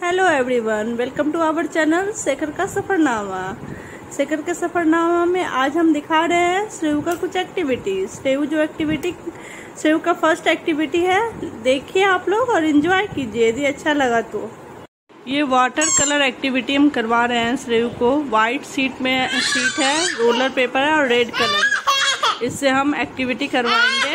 Hello everyone, welcome to our channel Shekhar का सफरनामा। शेखर के सफरनामा में आज हम दिखा रहे हैं श्रेयू का कुछ एक्टिविटीज। श्रेयू का फर्स्ट एक्टिविटी है, देखिए आप लोग और एंजॉय कीजिए यदि अच्छा लगा तो। ये वाटर कलर एक्टिविटी हम करवा रहे हैं श्रेयू को। वाइट शीट है, रोलर पेपर है और रेड कलर। इससे हम एक्टिविटी करवाएंगे।